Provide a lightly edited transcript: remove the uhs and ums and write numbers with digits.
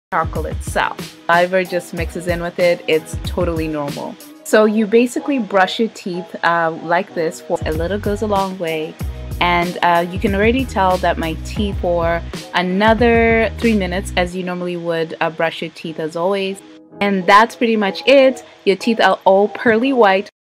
charcoal itself. Saliva just mixes in with it. It's totally normal. So you basically brush your teeth like this. For a little goes a long way. And you can already tell that my teeth for another 3 minutes, as you normally would brush your teeth as always. And that's pretty much it. Your teeth are all pearly white.